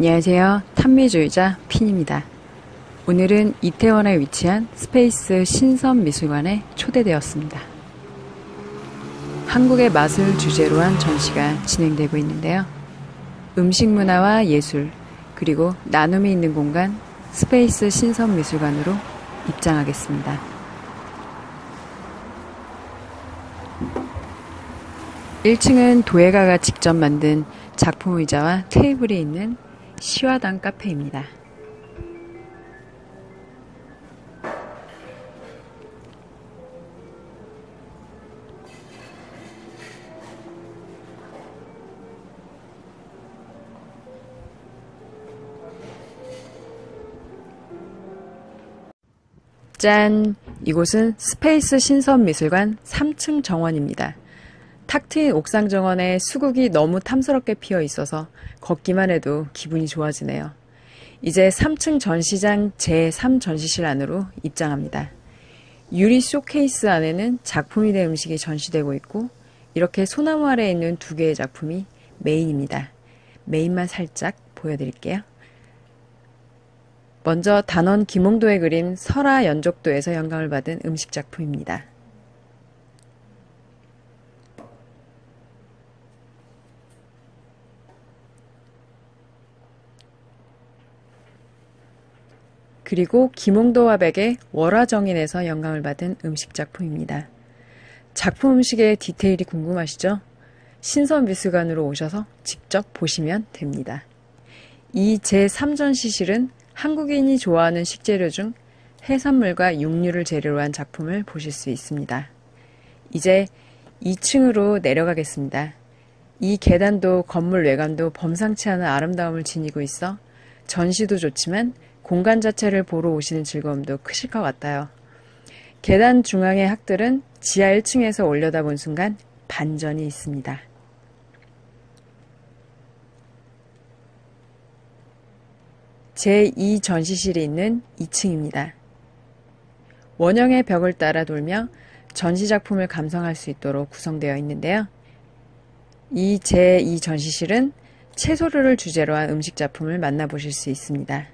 안녕하세요. 탐미주의자 핀입니다. 오늘은 이태원에 위치한 스페이스 신선미술관에 초대되었습니다. 한국의 맛을 주제로 한 전시가 진행되고 있는데요. 음식 문화와 예술, 그리고 나눔이 있는 공간 스페이스 신선미술관으로 입장하겠습니다. (1층은) 도예가가 직접 만든 작품 의자와 테이블이 있는 시화당 카페입니다. 짠! 이곳은 스페이스 신선미술관 3층 정원입니다. 탁 트인 옥상 정원에 수국이 너무 탐스럽게 피어 있어서 걷기만 해도 기분이 좋아지네요. 이제 3층 전시장 제3전시실 안으로 입장합니다. 유리 쇼케이스 안에는 작품이 된 음식이 전시되고 있고, 이렇게 소나무 아래에 있는 두 개의 작품이 메인입니다. 메인만 살짝 보여드릴게요. 먼저 단원 김홍도의 그림 설화 연족도에서 영감을 받은 음식 작품입니다. 그리고 김홍도 화백의 월화정인에서 영감을 받은 음식 작품입니다. 작품 음식의 디테일이 궁금하시죠? 신선미술관으로 오셔서 직접 보시면 됩니다. 이 제3전시실은 한국인이 좋아하는 식재료 중 해산물과 육류를 재료로 한 작품을 보실 수 있습니다. 이제 2층으로 내려가겠습니다. 이 계단도 건물 외관도 범상치 않은 아름다움을 지니고 있어 전시도 좋지만 공간 자체를 보러 오시는 즐거움도 크실 것 같아요. 계단 중앙의 학들은 지하 1층에서 올려다본 순간 반전이 있습니다. 제2전시실이 있는 2층입니다. 원형의 벽을 따라 돌며 전시작품을 감상할 수 있도록 구성되어 있는데요. 이 제2전시실은 채소류를 주제로 한 음식 작품을 만나보실 수 있습니다.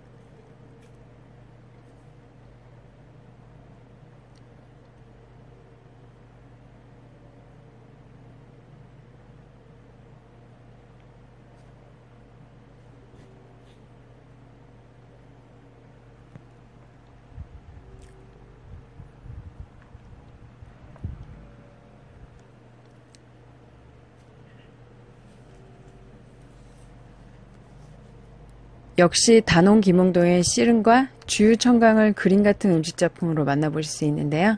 역시 단원 김홍도의 씨름과 주유청강을 그림 같은 음식 작품으로 만나보실 수 있는데요.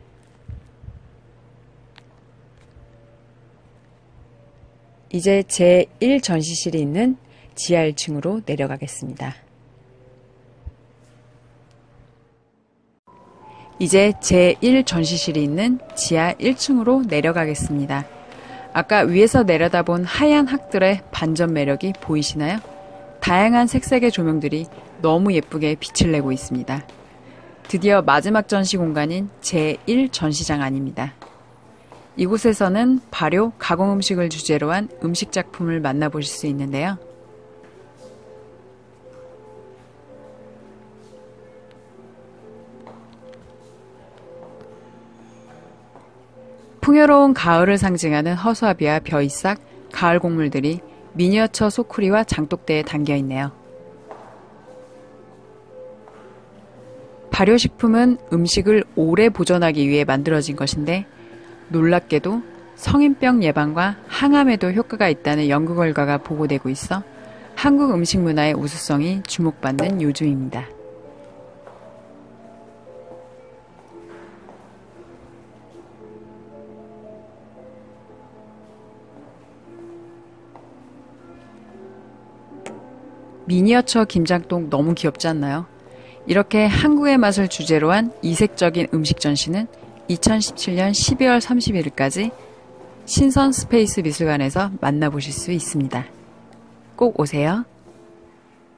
이제 제1전시실이 있는 지하 1층으로 내려가겠습니다. 이제 제1전시실이 있는 지하 1층으로 내려가겠습니다. 아까 위에서 내려다본 하얀 학들의 반전 매력이 보이시나요? 다양한 색색의 조명들이 너무 예쁘게 빛을 내고 있습니다. 드디어 마지막 전시 공간인 제1전시장 안입니다. 이곳에서는 발효, 가공 음식을 주제로 한 음식 작품을 만나보실 수 있는데요. 풍요로운 가을을 상징하는 허수아비와 벼이삭, 가을 곡물들이 미니어처 소쿠리와 장독대에 담겨있네요. 발효식품은 음식을 오래 보존하기 위해 만들어진 것인데, 놀랍게도 성인병 예방과 항암에도 효과가 있다는 연구 결과가 보고되고 있어 한국 음식 문화의 우수성이 주목받는 요즘입니다. 미니어처 김장동 너무 귀엽지 않나요? 이렇게 한국의 맛을 주제로 한 이색적인 음식 전시는 2017년 12월 31일까지 신선 스페이스 미술관에서 만나보실 수 있습니다. 꼭 오세요.